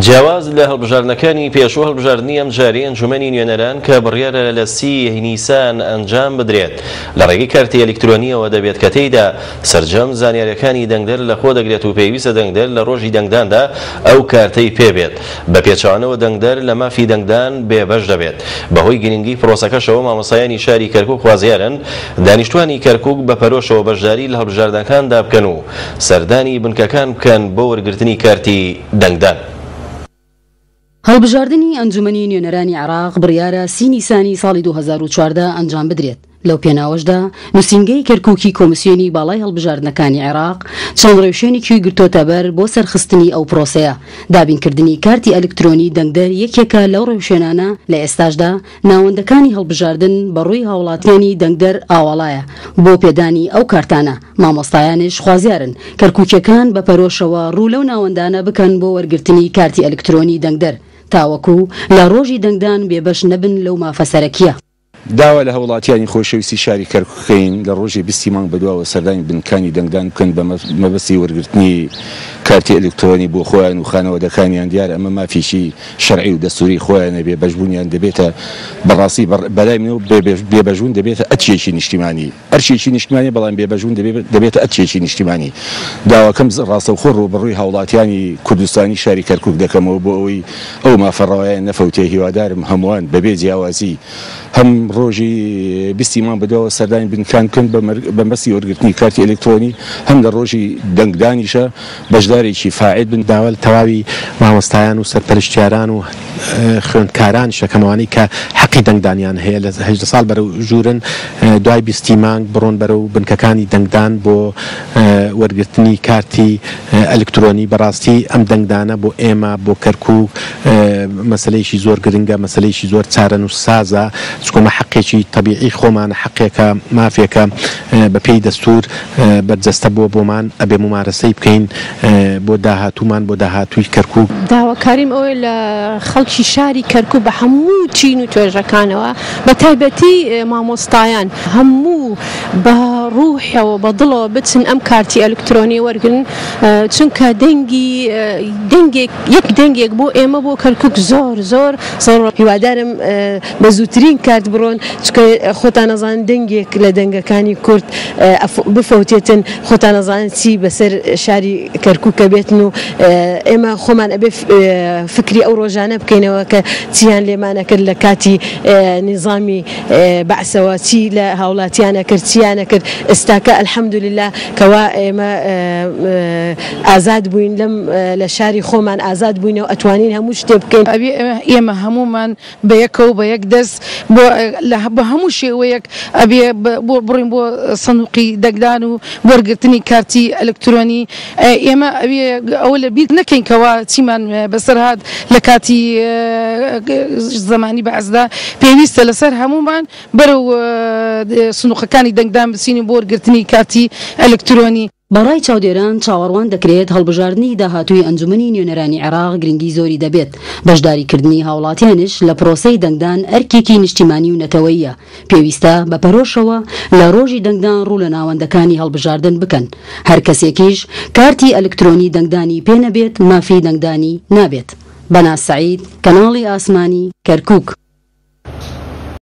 جیاواز لە هەڵبژاردنەکانی پێشوو هەڵبژاردننی ئەم جارەی ئەنجومەنی نوێنەران کە بڕیارە لە 30 نیسان ئەنجام بدرێت لە ڕێگەی کارتی ئەلکترۆنیەوە دەبێت کە تێیدا سەرجەم زانیاریەکانی دەنگدەر لەخۆ دەگرێت و پێویستە دەنگدەر لە ڕۆژی دەنگداندا ئەو کارتەی پێبێت بە پێچەوانەوە دەنگدەر لە مافی دەنگدان بێبەش دەبێت بەهۆی گرنگی پرۆسەکەشەوە مامۆستایانی شاری کەرکوک خوازیارن دانیشتوانی کەرکوک بە پەرۆشەوە بەشداری لە هەڵبژاردنەکاندا بکەن و سەردانی بنکەکان بکەن بۆ وەرگرتنی کارتی دەنگدان. هەڵبژاردننی ئەنجومەنی نوێنەرانی عێراق بڕیارە 30 نیسانی ساڵی 2014 ئەنجام بدرێت. لەو پێناوەشدا نووسینگەی کەرکوکی کۆمیسیۆنی باڵای هەڵبژاردنەکانی عێراق چەند ڕێوشێنێکی گرتۆتە بەر بۆ سەرخستنی ئەو پرۆسەیە. دابینکردنی کارتی ئەلکترۆنی دەنگدەر یەکێکە لەو ڕێوشێنانە لە ئێستاشدا ناوەندەکانی هەڵبژاردن بەڕووی هاوڵاتیانی دەنگدەر ئاوەڵایە بۆ پێدانی ئەو کارتانە. مامۆستایانش خوازیارن کەرکوکیەکان بە پەرۆشەوە ڕوو لەو ناوەندانە بکەن بۆ وەرگرتنی کارتی ئەلکترۆنی دەنگدەر تاوەکو لە ڕۆژی دەنگدان بێبەش نەبن لەو مافەسەرەکیە. داوا لە هەوڵاتیانی خۆشەویستی شاری کەرکوکەین لە ڕۆژی 20 مانگ بەدواوە سەردانی بنکانی دەنگدان بکەن بە مەبەستی وەرگرتنی کارتی ئەلکترۆنی بۆ خۆیان و خانەوەدەکانیان دیارە ئەمە مافیشی شەرعی و دەستوری خۆیانە بێبەشبوونیان دەبێتە بەڕاستی بەلای منەوە بێبەژبوون دەبێتە ئەچێکی نیشتیمانی ئەرچێکی نیشتیمانی بەڵام بێبەژبوون دەبێتە ئەچێکی نیشتیمانی. داواکەم ڕاستەوخۆ ڕوبەڕووی هەوڵاتیانی کوردستانی شاری کەرکوک دەکەمەوە بۆ ئەوەی ئەو مافەڕەوایان نەفەوتێ. هیوادارم هەمووان بەبێ جیاوازی هەم ڕۆژی 20 مان بەدواوە سەردانی بنکان بکەن بە مەبەستی وەرگرتنی کارتی ئەلکترۆنی هەم لە ڕۆژی دەنگدانیشە بەشدارێکی فاعل بن. داوا تەواوی مامۆستایان و سەرپەرشتیاران و خوێندکاران شەکەمەوانی کە حەقی دەنگدانیان هەیە لە 18 ساڵ بەرەو ژوورن دوای 20 مانگ بڕۆن بەرەو بنکەکانی دەنگدان بۆ وەرگرتنی کارتی ئەلکترۆنی. بەڕاستی ئەم دەنگدانە بۆ ئێمە بۆ کەرکوک مەسلەیەکی زۆر گرنگە، مەسلەیەکی زۆر چارەن و سازە، چکۆمە حەقێکی طبیعی خۆمانە، حەقێکە مافێکە بە پێی دەستور بەرجەستە بۆمان ئەبێ ممارەسەی بکەین بۆ داهاتوومان بۆ داهاتووی کەرکوک. داواکاریم ئەوەیە لە خەڵکی شاری کەرکوک بە هەموو چین و توێژەکانەوە بە تایبەتی مامۆستایان هەموو بە ڕوحەوە بە دڵەوە بچن ئەم کارتی ئەلکترۆنی وەرگن، چونکە یەک دەنگێک بۆ ئێمە بۆ کەرکوک زۆر زۆر زۆر. هیوادارم بە زووترین کارت بڕۆن، چکە خۆتان نەزانن دەنگێک لە دەنگەکانی کورد بفەوتێتن، خۆتان نەزانن چی بەسەر شاری کەرکوکە بێتن و ئێمە خۆمان ئەبێ فکری ئەو ڕۆژانە بکەینەوە کە چیان لێمانە کرد لە کاتی نظامی بەعسەوە، چی لە هاوڵاتیانە کرد، چیانە کرد. ئێستاکە ئەلحەمدولله کەوا ئێمە ئازاد بووین لە شاری خۆمان ئازاد بووینەوە ئەتوانین هەموو شتێ بکەین. ئێمە هەمومان بە یەکە و بە یەک دەست بە هەموو شێوەیەک ئەبێ بڕین بۆ سندوقی دەنگدان و وەرگرتنی کارتی ئەلکترۆنی. ئێمە ئەوێ ئەوە لە بیر نەکەین کەوا چیمان بەسەر هات لە کاتی زمانی بەعزدا پێویستە لەسەر هەمومان بەرەو سندوقەکانی دەنگدان بچین بۆ وەرگرتنی کارتی ئەلکترۆنی. بەڕای چاودێران چاوەڕوان دەکرێت هەڵبژاردننی داهاتووی ئەنجومەنی نوێنەرانی عێراق گرنگی زۆری دەبێت. بەشداریکردنی هاوڵاتیانش لە پرۆسەی دەنگدان ئەرکێکی نیشتیمانی و نەتەوەییە. پێویستە بە پەرۆشەوە لە ڕۆژی دەنگدان ڕوو لە ناوەندەکانی هەڵبژاردن بکەن. هەر کەسێکیش کارتی ئەلکترۆنی دەنگدانی پێ نەبێت مافی دەنگدانی نابێت. بناز سعید، کەناڵی ئاسمانی، كركوك.